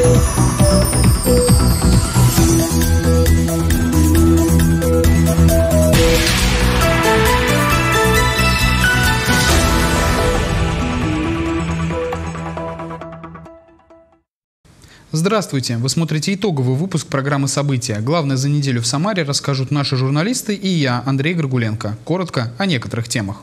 Здравствуйте! Вы смотрите итоговый выпуск программы «События». Главное за неделю в Самаре расскажут наши журналисты и я, Андрей Горгуленко. Коротко о некоторых темах.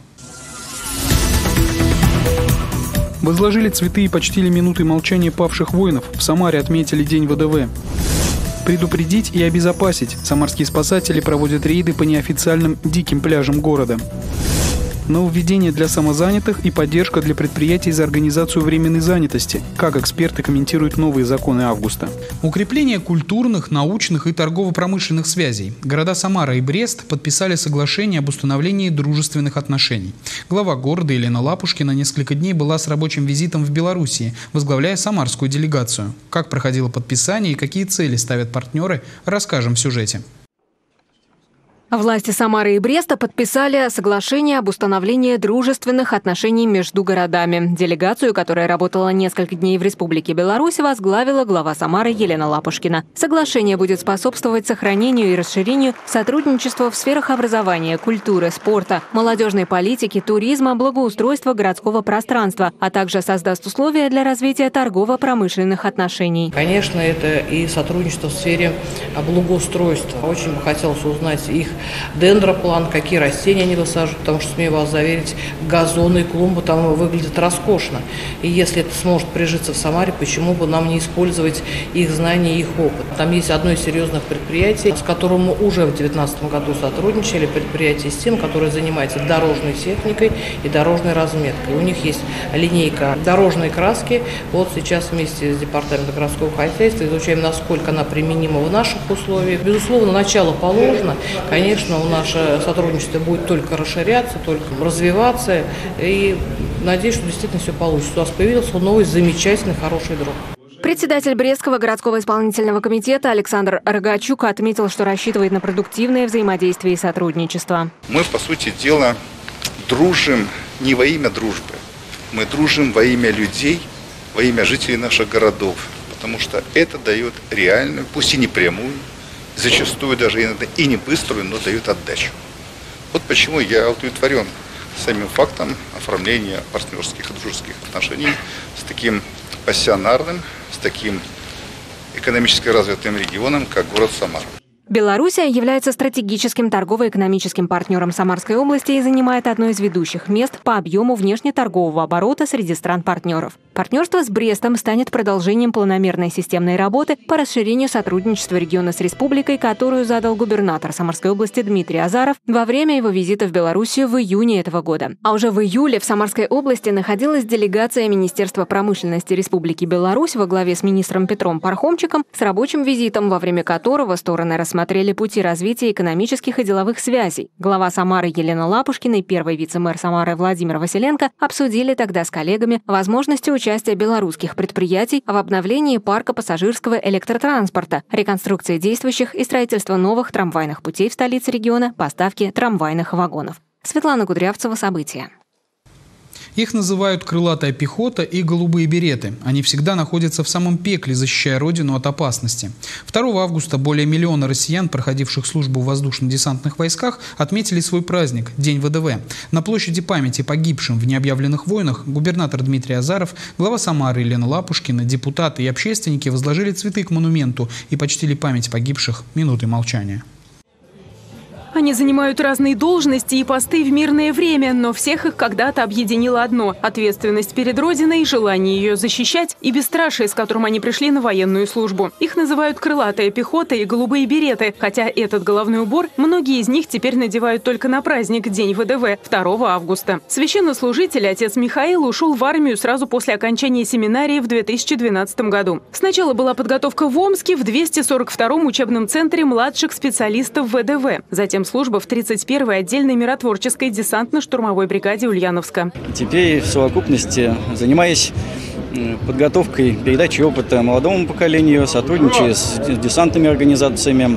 Возложили цветы и почтили минуты молчания павших воинов. В Самаре отметили День ВДВ. Предупредить и обезопасить. Самарские спасатели проводят рейды по неофициальным диким пляжам города. Нововведение для самозанятых и поддержка для предприятий за организацию временной занятости. Как эксперты комментируют новые законы августа. Укрепление культурных, научных и торгово-промышленных связей. Города Самара и Брест подписали соглашение об установлении дружественных отношений. Глава города Елена Лапушкина несколько дней была с рабочим визитом в Белоруссии, возглавляя самарскую делегацию. Как проходило подписание и какие цели ставят партнеры, расскажем в сюжете. Власти Самары и Бреста подписали соглашение об установлении дружественных отношений между городами. Делегацию, которая работала несколько дней в Республике Беларусь, возглавила глава Самары Елена Лапушкина. Соглашение будет способствовать сохранению и расширению сотрудничества в сферах образования, культуры, спорта, молодежной политики, туризма, благоустройства городского пространства, а также создаст условия для развития торгово-промышленных отношений. Конечно, это и сотрудничество в сфере благоустройства. Очень бы хотелось узнать их дендроплан, какие растения они высаживают, потому что, смею вас заверить, газоны и клумбы там выглядят роскошно. И если это сможет прижиться в Самаре, почему бы нам не использовать их знания и их опыт? Там есть одно из серьезных предприятий, с которым мы уже в 2019 году сотрудничали, предприятие «Стим», которое занимается дорожной техникой и дорожной разметкой. У них есть линейка дорожной краски. Вот сейчас вместе с Департаментом городского хозяйства изучаем, насколько она применима в наших условиях. Безусловно, начало положено. Конечно, наше сотрудничество будет только расширяться, только развиваться. И надеюсь, что действительно все получится. У нас появился новый замечательный, хороший друг. Председатель Брестского городского исполнительного комитета Александр Рогачук отметил, что рассчитывает на продуктивное взаимодействие и сотрудничество. Мы, по сути дела, дружим не во имя дружбы. Мы дружим во имя людей, во имя жителей наших городов. Потому что это дает реальную, пусть и не прямую, зачастую даже иногда и не быструю, но дает отдачу. Вот почему я удовлетворен самим фактом оформления партнерских и дружеских отношений с таким пассионарным, с таким экономически развитым регионом, как город Самара. Белоруссия является стратегическим торгово-экономическим партнером Самарской области и занимает одно из ведущих мест по объему внешнеторгового оборота среди стран-партнеров. Партнерство с Брестом станет продолжением планомерной системной работы по расширению сотрудничества региона с республикой, которую задал губернатор Самарской области Дмитрий Азаров во время его визита в Белоруссию в июне этого года. А уже в июле в Самарской области находилась делегация Министерства промышленности Республики Беларусь во главе с министром Петром Пархомчиком с рабочим визитом, во время которого стороны рассмотрели пути развития экономических и деловых связей. Глава Самары Елена Лапушкина и первый вице-мэр Самары Владимир Василенко обсудили тогда с коллегами возможности участия белорусских предприятий в обновлении парка пассажирского электротранспорта, реконструкции действующих и строительства новых трамвайных путей в столице региона, поставки трамвайных вагонов. Светлана Кудрявцева, «События». Их называют «крылатая пехота» и «голубые береты». Они всегда находятся в самом пекле, защищая родину от опасности. 2 августа более миллиона россиян, проходивших службу в воздушно-десантных войсках, отметили свой праздник – День ВДВ. На площади памяти погибшим в необъявленных войнах губернатор Дмитрий Азаров, глава Самары Елена Лапушкина, депутаты и общественники возложили цветы к монументу и почтили память погибших минутой молчания. Они занимают разные должности и посты в мирное время, но всех их когда-то объединило одно – ответственность перед Родиной, желание ее защищать и бесстрашие, с которым они пришли на военную службу. Их называют «крылатая пехота» и «голубые береты», хотя этот головной убор многие из них теперь надевают только на праздник День ВДВ 2 августа. Священнослужитель отец Михаил ушел в армию сразу после окончания семинарии в 2012 году. Сначала была подготовка в Омске в 242-м учебном центре младших специалистов ВДВ. Затем служба в 31-й отдельной миротворческой десантно-штурмовой бригаде Ульяновска. Теперь в совокупности, занимаясь подготовкой, передачей опыта молодому поколению, сотрудничая с десантными организациями,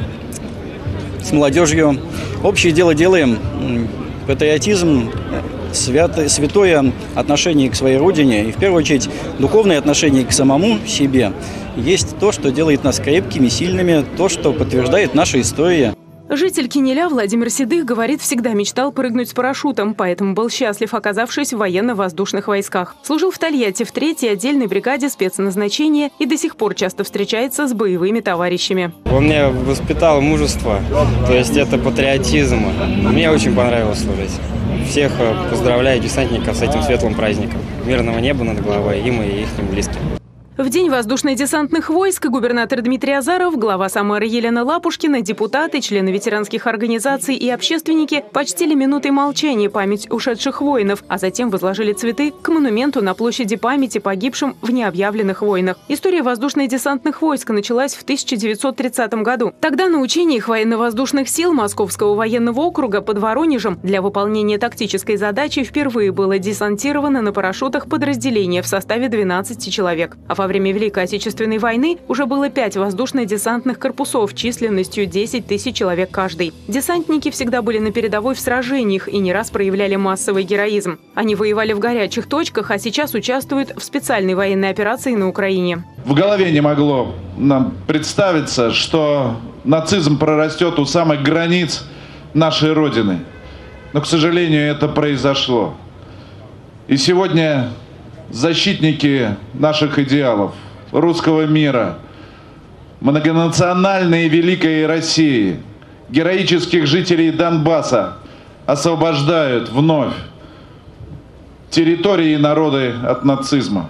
с молодежью. Общее дело делаем. Патриотизм святое отношение к своей родине и, в первую очередь, духовное отношение к самому себе есть то, что делает нас крепкими, сильными, то, что подтверждает наша история. Житель Кинеля Владимир Седых говорит, всегда мечтал прыгнуть с парашютом, поэтому был счастлив, оказавшись в военно-воздушных войсках. Служил в Тольятти в 3-й отдельной бригаде спецназначения и до сих пор часто встречается с боевыми товарищами. Он меня воспитал мужество, то есть это патриотизм. Мне очень понравилось служить. Всех поздравляю десантников с этим светлым праздником. Мирного неба над головой им и их близким. В День воздушно-десантных войск губернатор Дмитрий Азаров, глава Самары Елена Лапушкина, депутаты, члены ветеранских организаций и общественники почтили минутой молчания память ушедших воинов, а затем возложили цветы к монументу на площади памяти погибшим в необъявленных войнах. История воздушно-десантных войск началась в 1930 году. Тогда на учениях военно-воздушных сил Московского военного округа под Воронежем для выполнения тактической задачи впервые было десантировано на парашютах подразделение в составе 12 человек. А во время Великой Отечественной войны уже было 5 воздушно-десантных корпусов численностью 10 тысяч человек каждый. Десантники всегда были на передовой в сражениях и не раз проявляли массовый героизм. Они воевали в горячих точках, а сейчас участвуют в специальной военной операции на Украине. В голове не могло нам представиться, что нацизм прорастет у самых границ нашей Родины. Но, к сожалению, это произошло. И сегодня защитники наших идеалов, русского мира, многонациональной и великой России, героических жителей Донбасса освобождают вновь территории и народы от нацизма,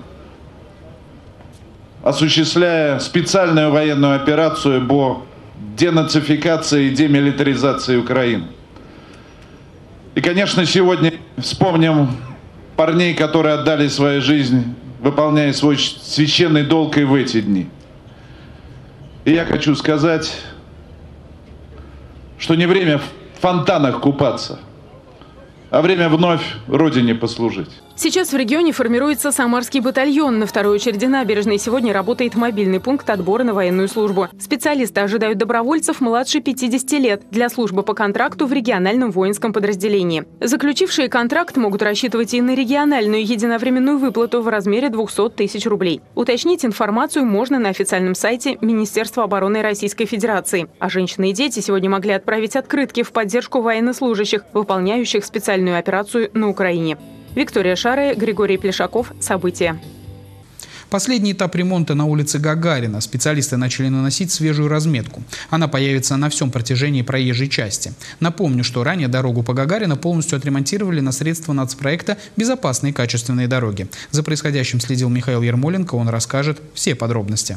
осуществляя специальную военную операцию по денацификации и демилитаризации Украины. И, конечно, сегодня вспомним парней, которые отдали свою жизнь, выполняя свой священный долг и в эти дни. И я хочу сказать, что не время в фонтанах купаться, а время вновь Родине послужить. Сейчас в регионе формируется Самарский батальон. На второй очереди набережной сегодня работает мобильный пункт отбора на военную службу. Специалисты ожидают добровольцев младше 50 лет для службы по контракту в региональном воинском подразделении. Заключившие контракт могут рассчитывать и на региональную единовременную выплату в размере 200 тысяч рублей. Уточнить информацию можно на официальном сайте Министерства обороны Российской Федерации. А женщины и дети сегодня могли отправить открытки в поддержку военнослужащих, выполняющих специальную операцию на Украине. Виктория Шарая, Григорий Плешаков. События. Последний этап ремонта на улице Гагарина. Специалисты начали наносить свежую разметку. Она появится на всем протяжении проезжей части. Напомню, что ранее дорогу по Гагарина полностью отремонтировали на средства нацпроекта «Безопасные качественные дороги». За происходящим следил Михаил Ермоленко. Он расскажет все подробности.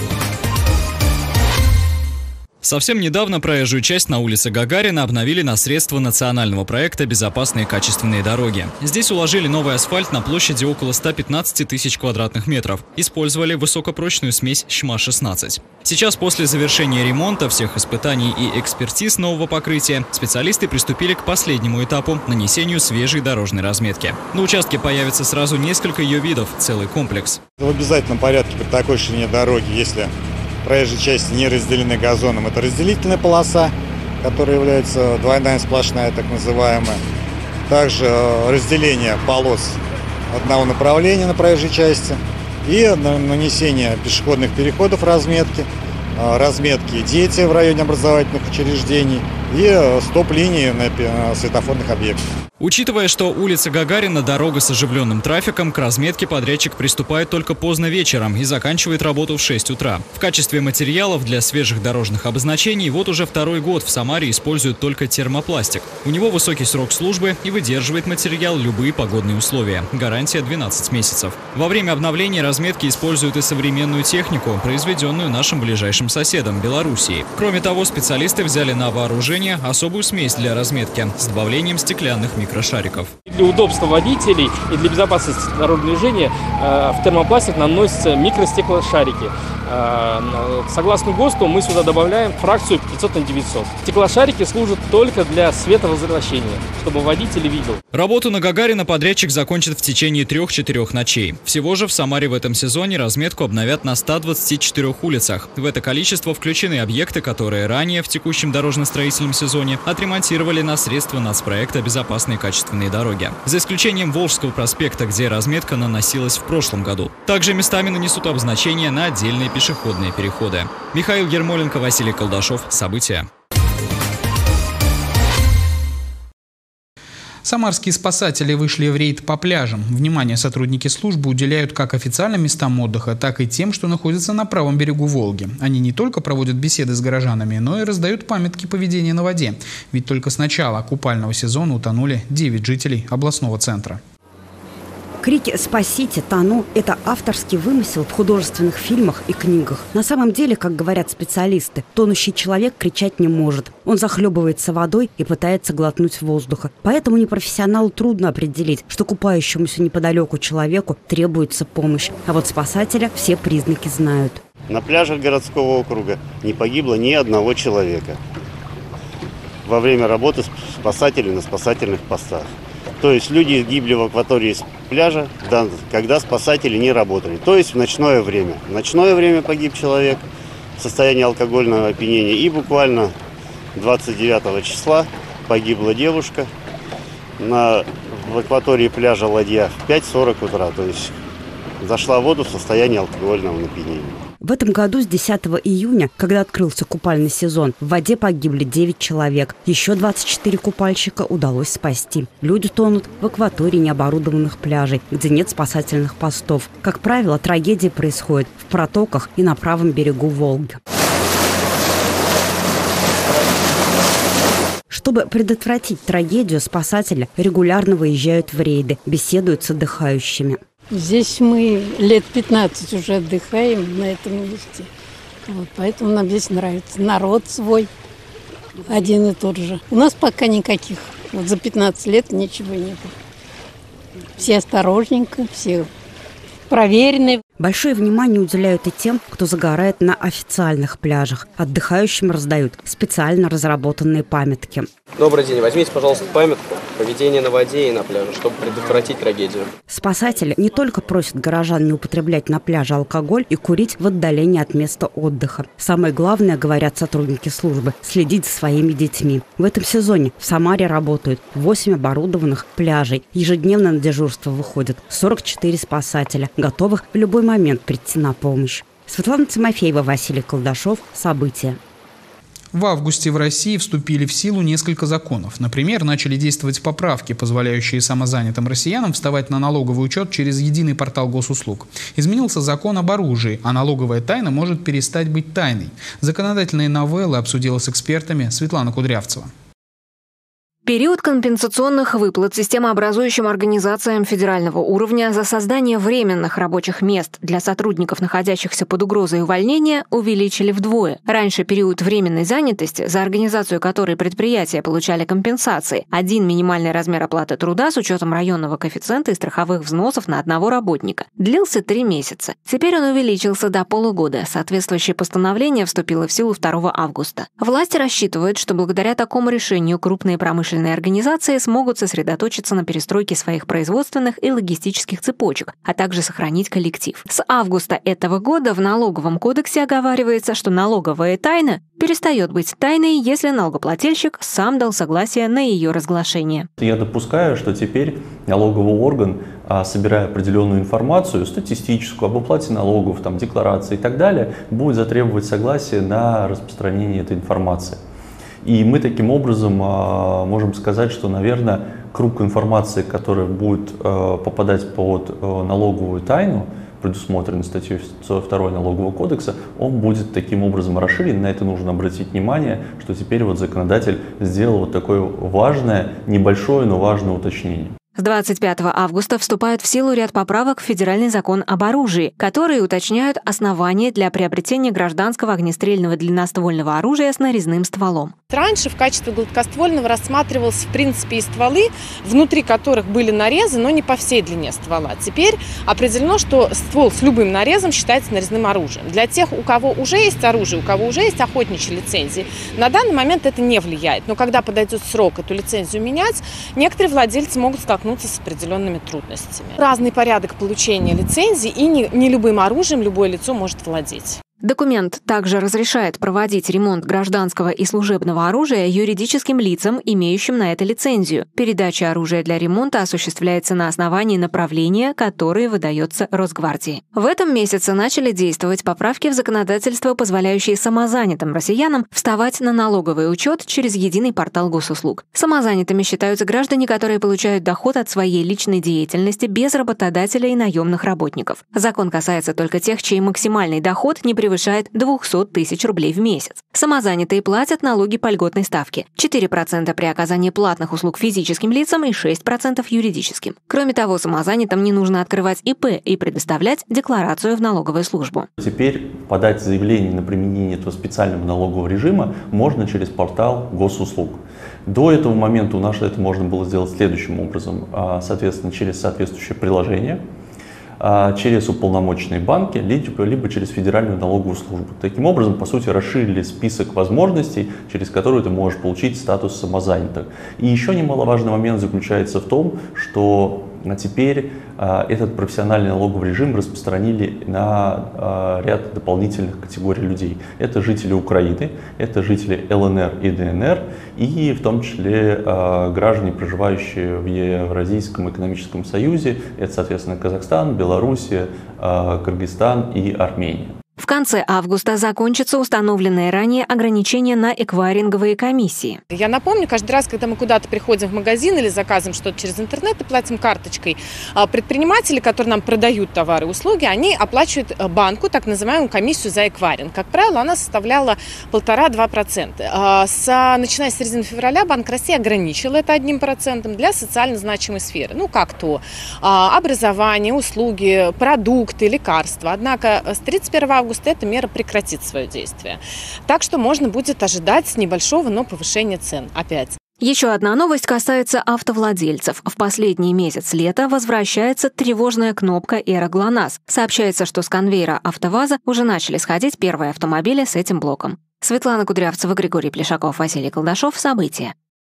Совсем недавно проезжую часть на улице Гагарина обновили на средства национального проекта «Безопасные качественные дороги». Здесь уложили новый асфальт на площади около 115 тысяч квадратных метров. Использовали высокопрочную смесь ЩМА-16. Сейчас, после завершения ремонта, всех испытаний и экспертиз нового покрытия, специалисты приступили к последнему этапу – нанесению свежей дорожной разметки. На участке появится сразу несколько ее видов, целый комплекс. В обязательном порядке при такой ширине дороги, если проезжей части не разделены газоном, это разделительная полоса, которая является двойная сплошная, так называемая. Также разделение полос одного направления на проезжей части и нанесение пешеходных переходов разметки дети в районе образовательных учреждений и стоп-линии на светофорных объектах. Учитывая, что улица Гагарина – дорога с оживленным трафиком, к разметке подрядчик приступает только поздно вечером и заканчивает работу в 6 утра. В качестве материалов для свежих дорожных обозначений вот уже второй год в Самаре используют только термопластик. У него высокий срок службы и выдерживает материал любые погодные условия. Гарантия 12 месяцев. Во время обновления разметки используют и современную технику, произведенную нашим ближайшим соседом – Белоруссией. Кроме того, специалисты взяли на вооружение особую смесь для разметки с добавлением стеклянных микрошариков. Для удобства водителей и для безопасности дорожного движения в термопластик наносятся микростеклошарики. Согласно ГОСТу мы сюда добавляем фракцию 500 на 900. Стеклошарики служат только для световозвращения, чтобы водитель видел. Работу на Гагарина подрядчик закончит в течение 3-4 ночей. Всего же в Самаре в этом сезоне разметку обновят на 124 улицах. В это количество включены объекты, которые ранее в текущем дорожно-строительном сезоне отремонтировали на средства нацпроекта «Безопасные и качественные дороги». За исключением Волжского проспекта, где разметка наносилась в прошлом году. Также местами нанесут обозначения на отдельные пешеходные переходы. Михаил Ермоленко, Василий Колдашов. События. Самарские спасатели вышли в рейд по пляжам. Внимание сотрудники службы уделяют как официальным местам отдыха, так и тем, что находятся на правом берегу Волги. Они не только проводят беседы с горожанами, но и раздают памятки поведения на воде. Ведь только с начала купального сезона утонули 9 жителей областного центра. Крики «Спасите! Тону!» – это авторский вымысел в художественных фильмах и книгах. На самом деле, как говорят специалисты, тонущий человек кричать не может. Он захлебывается водой и пытается глотнуть воздуха. Поэтому непрофессионалу трудно определить, что купающемуся неподалеку человеку требуется помощь. А вот спасателя все признаки знают. На пляжах городского округа не погибло ни одного человека во время работы спасателей на спасательных постах. То есть люди гибли в акватории с пляжа, когда спасатели не работали. То есть в ночное время. В ночное время погиб человек в состоянии алкогольного опьянения. И буквально 29 числа погибла девушка в акватории пляжа Ладья в 5:40 утра. То есть зашла в воду в состоянии алкогольного опьянения. В этом году с 10 июня, когда открылся купальный сезон, в воде погибли 9 человек. Еще 24 купальщика удалось спасти. Люди тонут в акватории необорудованных пляжей, где нет спасательных постов. Как правило, трагедии происходят в протоках и на правом берегу Волги. Чтобы предотвратить трагедию, спасатели регулярно выезжают в рейды, беседуют с отдыхающими. Здесь мы лет 15 уже отдыхаем на этом месте. Вот, поэтому нам здесь нравится. Народ свой один и тот же. У нас пока никаких. Вот за 15 лет ничего не было. Все осторожненько, все проверенные. Большое внимание уделяют и тем, кто загорает на официальных пляжах. Отдыхающим раздают специально разработанные памятки. Добрый день. Возьмите, пожалуйста, памятку «Поведение на воде и на пляже», чтобы предотвратить трагедию. Спасатели не только просят горожан не употреблять на пляже алкоголь и курить в отдалении от места отдыха. Самое главное, говорят сотрудники службы, следить за своими детьми. В этом сезоне в Самаре работают 8 оборудованных пляжей. Ежедневно на дежурство выходят 44 спасателя, готовых в любой момент прийти на помощь. Светлана Тимофеева, Василий Колдашов. События. В августе в России вступили в силу несколько законов. Например, начали действовать поправки, позволяющие самозанятым россиянам вставать на налоговый учет через единый портал госуслуг. Изменился закон об оружии, а налоговая тайна может перестать быть тайной. Законодательные новеллы обсудила с экспертами Светлана Кудрявцева. Период компенсационных выплат системообразующим организациям федерального уровня за создание временных рабочих мест для сотрудников, находящихся под угрозой увольнения, увеличили вдвое. Раньше период временной занятости, за организацию которой предприятия получали компенсации, один минимальный размер оплаты труда с учетом районного коэффициента и страховых взносов на одного работника, длился 3 месяца. Теперь он увеличился до полугода. Соответствующее постановление вступило в силу 2 августа. Власти рассчитывают, что благодаря такому решению крупные промышленные организации смогут сосредоточиться на перестройке своих производственных и логистических цепочек, а также сохранить коллектив. С августа этого года в Налоговом кодексе оговаривается, что налоговая тайна перестает быть тайной, если налогоплательщик сам дал согласие на ее разглашение. Я допускаю, что теперь налоговый орган, собирая определенную информацию, статистическую, об уплате налогов, декларации и так далее, будет затребовать согласие на распространение этой информации. И мы таким образом можем сказать, что, наверное, круг информации, который будет попадать под налоговую тайну, предусмотренной статьей 102 Налогового кодекса, он будет таким образом расширен. На это нужно обратить внимание, что теперь законодатель сделал такое важное, небольшое, но важное уточнение. С 25 августа вступает в силу ряд поправок в Федеральный закон об оружии, которые уточняют основания для приобретения гражданского огнестрельного длинноствольного оружия с нарезным стволом. Раньше в качестве гладкоствольного рассматривался, в принципе, и стволы, внутри которых были нарезы, но не по всей длине ствола. Теперь определено, что ствол с любым нарезом считается нарезным оружием. Для тех, у кого уже есть оружие, у кого уже есть охотничьи лицензии, на данный момент это не влияет. Но когда подойдет срок эту лицензию менять, некоторые владельцы могут столкнуться с определенными трудностями. Разный порядок получения лицензии, и не любым оружием любое лицо может владеть. Документ также разрешает проводить ремонт гражданского и служебного оружия юридическим лицам, имеющим на это лицензию. Передача оружия для ремонта осуществляется на основании направления, которое выдается Росгвардии. В этом месяце начали действовать поправки в законодательство, позволяющие самозанятым россиянам вставать на налоговый учет через единый портал госуслуг. Самозанятыми считаются граждане, которые получают доход от своей личной деятельности без работодателя и наемных работников. Закон касается только тех, чей максимальный доход не превышает 200 тысяч рублей в месяц. Самозанятые платят налоги по льготной ставке. 4% при оказании платных услуг физическим лицам и 6% юридическим. Кроме того, самозанятым не нужно открывать ИП и предоставлять декларацию в налоговую службу. Теперь подать заявление на применение этого специального налогового режима можно через портал госуслуг. До этого момента у нас это можно было сделать следующим образом. Соответственно, через соответствующее приложение, через уполномоченные банки, либо через Федеральную налоговую службу. Таким образом, по сути, расширили список возможностей, через которые ты можешь получить статус самозанятых. И еще немаловажный момент заключается в том, что теперь этот профессиональный налоговый режим распространили на ряд дополнительных категорий людей. Это жители Украины, это жители ЛНР и ДНР, и в том числе граждане, проживающие в Евразийском экономическом союзе. Это, соответственно, Казахстан, Белоруссия, Кыргызстан и Армения. В конце августа закончатся установленные ранее ограничения на эквайринговые комиссии. Я напомню, каждый раз, когда мы куда-то приходим в магазин или заказываем что-то через интернет и платим карточкой, предприниматели, которые нам продают товары и услуги, они оплачивают банку так называемую комиссию за эквайринг. Как правило, она составляла 1,5–2%. Начиная с середины февраля Банк России ограничил это 1% для социально значимой сферы. Ну, как то образование, услуги, продукты, лекарства. Однако с 31 августа эта мера прекратит свое действие. Так что можно будет ожидать небольшого, но повышения цен опять. Еще одна новость касается автовладельцев. В последний месяц лета возвращается тревожная кнопка «Эра ГЛОНАСС». Сообщается, что с конвейера «АвтоВАЗа» уже начали сходить первые автомобили с этим блоком. Светлана Кудрявцева, Григорий Плешаков, Василий Колдашов. События.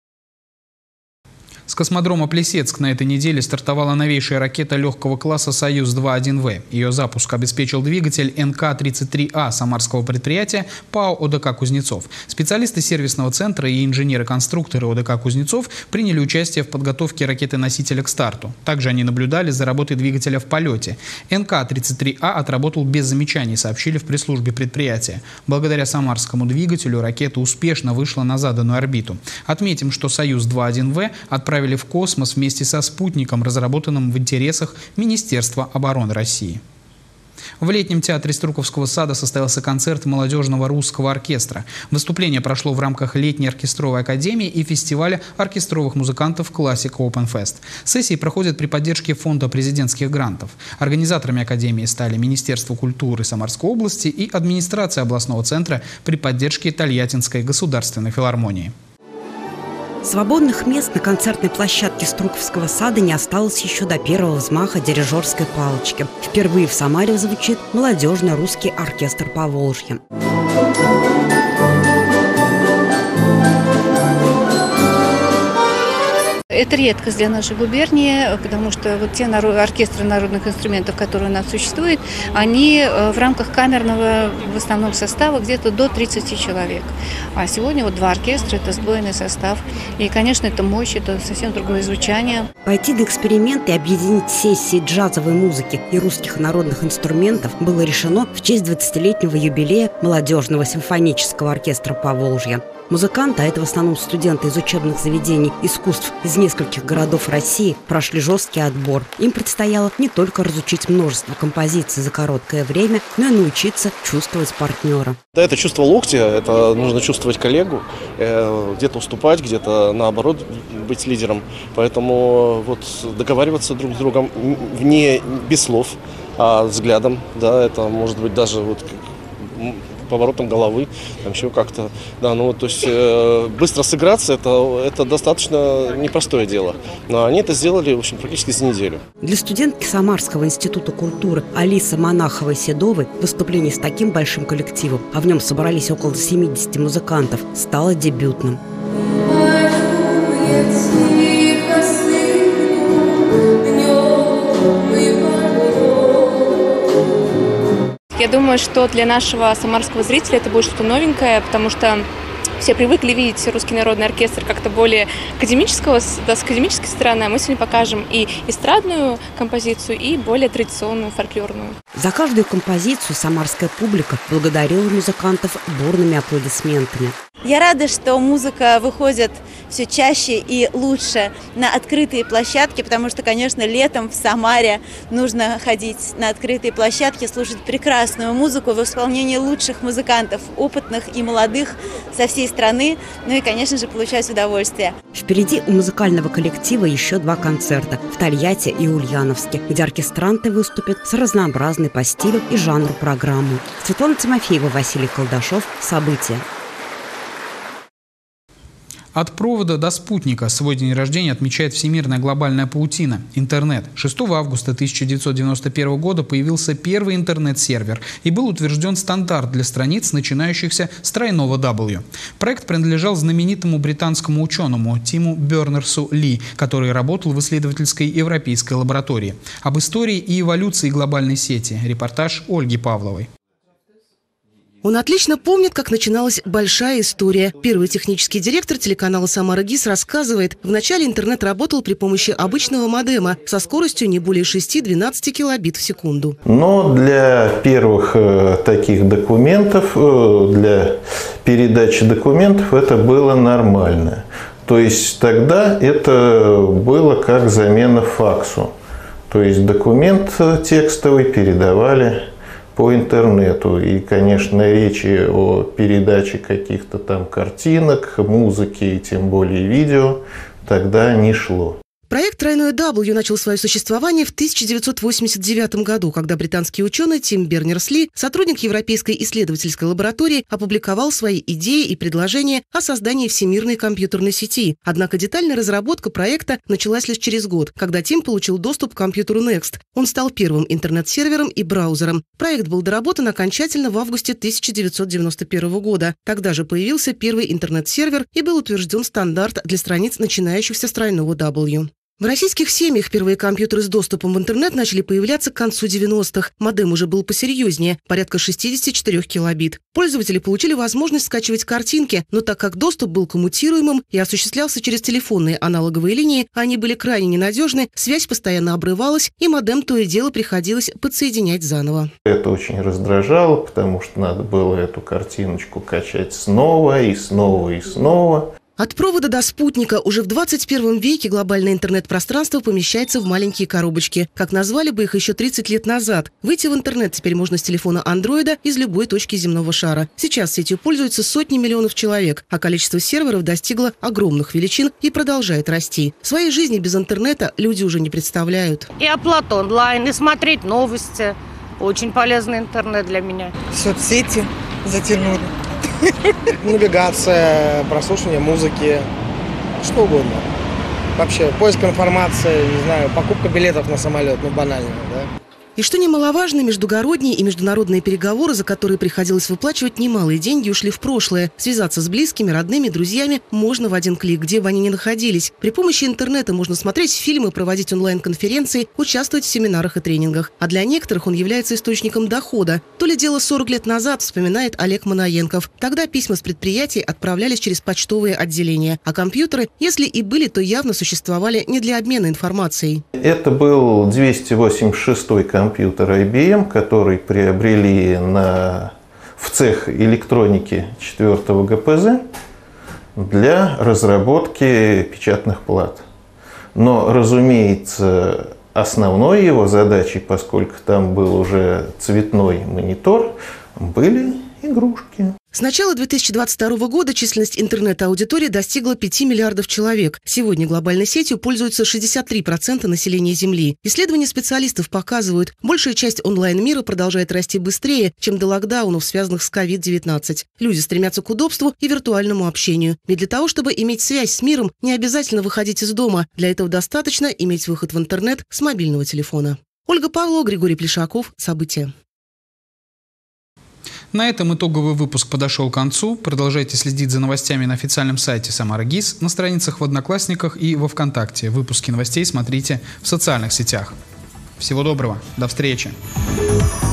С космодрома Плесецк на этой неделе стартовала новейшая ракета легкого класса «Союз-2-1В». Ее запуск обеспечил двигатель НК-33А самарского предприятия ПАО ОДК «Кузнецов». Специалисты сервисного центра и инженеры-конструкторы ОДК «Кузнецов» приняли участие в подготовке ракеты-носителя к старту. Также они наблюдали за работой двигателя в полете. НК-33А отработал без замечаний, сообщили в пресс-службе предприятия. Благодаря самарскому двигателю ракета успешно вышла на заданную орбиту. Отметим, что «Союз-2-1В» отправили в космос вместе со спутником, разработанным в интересах Министерства обороны России. В летнем театре Струковского сада состоялся концерт молодежного русского оркестра. Выступление прошло в рамках летней оркестровой академии и фестиваля оркестровых музыкантов «Классик Open Fest». Сессии проходят при поддержке Фонда президентских грантов. Организаторами академии стали Министерство культуры Самарской области и администрация областного центра при поддержке Тольяттинской государственной филармонии. Свободных мест на концертной площадке Струковского сада не осталось еще до первого взмаха дирижерской палочки. Впервые в Самаре звучит молодежный русский оркестр Поволжья. Это редкость для нашей губернии, потому что вот те оркестры народных инструментов, которые у нас существуют, они в рамках камерного в основном состава где-то до 30 человек. А сегодня вот 2 оркестра, это сдвоенный состав. И, конечно, это мощь, это совсем другое звучание. Пойти на эксперимент и объединить сессии джазовой музыки и русских народных инструментов было решено в честь 20-летнего юбилея молодежного симфонического оркестра Поволжья. Музыканты, а это в основном студенты из учебных заведений искусств из нескольких городов России, прошли жесткий отбор. Им предстояло не только разучить множество композиций за короткое время, но и научиться чувствовать партнера. Да, это чувство локтя, это нужно чувствовать коллегу, где-то уступать, где-то наоборот быть лидером. Поэтому вот договариваться друг с другом не без слов, а взглядом, да, это может быть даже вот поворотом головы, там еще как-то. Да, ну, то есть быстро сыграться это достаточно непростое дело. Но они это сделали, в общем, практически за неделю. Для студентки Самарского института культуры Алисы Монаховой-Седовой выступление с таким большим коллективом, а в нем собрались около 70 музыкантов, стало дебютным. Я думаю, что для нашего самарского зрителя это будет что-то новенькое, потому что все привыкли видеть русский народный оркестр как-то более академического, с академической стороны, а мы сегодня покажем и эстрадную композицию, и более традиционную, фольклорную. За каждую композицию самарская публика благодарила музыкантов бурными аплодисментами. Я рада, что музыка выходит все чаще и лучше на открытые площадки, потому что, конечно, летом в Самаре нужно ходить на открытые площадки, слушать прекрасную музыку в исполнении лучших музыкантов, опытных и молодых со всей страны, ну и, конечно же, получать удовольствие. Впереди у музыкального коллектива еще 2 концерта в Тольятти и Ульяновске, где оркестранты выступят с разнообразной по стилю и жанру программы. Светлана Тимофеева, Василий Колдашов. События. От провода до спутника свой день рождения отмечает всемирная глобальная паутина – интернет. 6 августа 1991 года появился первый интернет-сервер и был утвержден стандарт для страниц, начинающихся с тройного W. Проект принадлежал знаменитому британскому ученому Тиму Бернерсу-Ли, который работал в исследовательской европейской лаборатории. Об истории и эволюции глобальной сети – репортаж Ольги Павловой. Он отлично помнит, как начиналась большая история. Первый технический директор телеканала «Самара ГИС» рассказывает, вначале интернет работал при помощи обычного модема со скоростью не более 6-12 килобит в секунду. Но для первых таких документов, для передачи документов это было нормально. То есть тогда это было как замена факсу. То есть документ текстовый передавали по интернету. И, конечно, речи о передаче каких-то там картинок, музыки и тем более видео тогда не шло. Проект «Тройное W» начал свое существование в 1989 году, когда британский ученый Тим Бернерс-Ли, сотрудник Европейской исследовательской лаборатории, опубликовал свои идеи и предложения о создании всемирной компьютерной сети. Однако детальная разработка проекта началась лишь через год, когда Тим получил доступ к компьютеру Next. Он стал первым интернет-сервером и браузером. Проект был доработан окончательно в августе 1991 года. Тогда же появился первый интернет-сервер и был утвержден стандарт для страниц, начинающихся с тройного W. В российских семьях первые компьютеры с доступом в интернет начали появляться к концу 90-х. Модем уже был посерьезнее, порядка 64 килобит. Пользователи получили возможность скачивать картинки, но так как доступ был коммутируемым и осуществлялся через телефонные аналоговые линии, они были крайне ненадежны, связь постоянно обрывалась, и модем то и дело приходилось подсоединять заново. Это очень раздражало, потому что надо было эту картиночку качать снова и снова и снова. От провода до спутника уже в 21 веке глобальное интернет-пространство помещается в маленькие коробочки. Как назвали бы их еще 30 лет назад. Выйти в интернет теперь можно с телефона андроида из любой точки земного шара. Сейчас сетью пользуются сотни миллионов человек, а количество серверов достигло огромных величин и продолжает расти. Своей жизни без интернета люди уже не представляют. И оплата онлайн, и смотреть новости. Очень полезный интернет для меня. Соцсети затянули. Навигация, прослушивание музыки, что угодно. Вообще, поиск информации, не знаю, покупка билетов на самолет, ну банально, да. И что немаловажно, междугородние и международные переговоры, за которые приходилось выплачивать немалые деньги, ушли в прошлое. Связаться с близкими, родными, друзьями можно в один клик, где бы они ни находились. При помощи интернета можно смотреть фильмы, проводить онлайн-конференции, участвовать в семинарах и тренингах. А для некоторых он является источником дохода. То ли дело 40 лет назад, вспоминает Олег Манаенков. Тогда письма с предприятий отправлялись через почтовые отделения. А компьютеры, если и были, то явно существовали не для обмена информацией. Это был 286-й компьютер IBM, который приобрели в цех электроники 4-го ГПЗ для разработки печатных плат. Но, разумеется, основной его задачей, поскольку там был уже цветной монитор, были игрушки. С начала 2022 года численность интернет-аудитории достигла 5 миллиардов человек. Сегодня глобальной сетью пользуются 63% населения Земли. Исследования специалистов показывают, большая часть онлайн-мира продолжает расти быстрее, чем до локдаунов, связанных с COVID-19. Люди стремятся к удобству и виртуальному общению. Ведь для того, чтобы иметь связь с миром, не обязательно выходить из дома. Для этого достаточно иметь выход в интернет с мобильного телефона. Ольга Павлова, Григорий Плешаков. События. На этом итоговый выпуск подошел к концу. Продолжайте следить за новостями на официальном сайте Самара ГИС, на страницах в Одноклассниках и во ВКонтакте. Выпуски новостей смотрите в социальных сетях. Всего доброго. До встречи.